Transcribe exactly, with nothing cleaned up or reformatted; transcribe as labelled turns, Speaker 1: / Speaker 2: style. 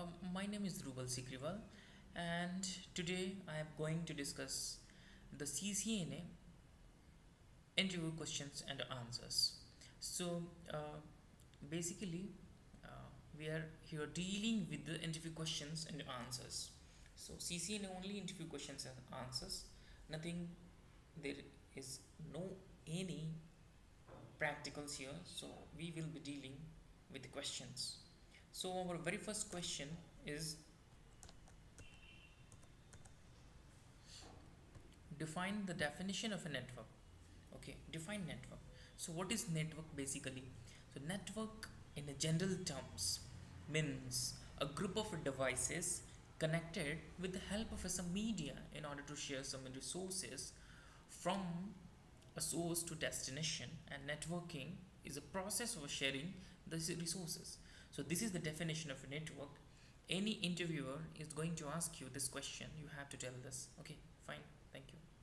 Speaker 1: Um, my name is Rubal Sikriwal, and today I am going to discuss the C C N A interview questions and answers. So, uh, basically, uh, we are here dealing with the interview questions and answers. So, C C N A only interview questions and answers, nothing, there is no any practicals here. So, we will be dealing with the questions. So, our very first question is, define the definition of a network. Okay, define network. So what is network basically? So network in a general terms means a group of devices connected with the help of some media in order to share some resources from a source to destination, and networking is a process of sharing these resources. So this is the definition of a network. Any interviewer is going to ask you this question, you have to tell this. Okay, fine, thank you.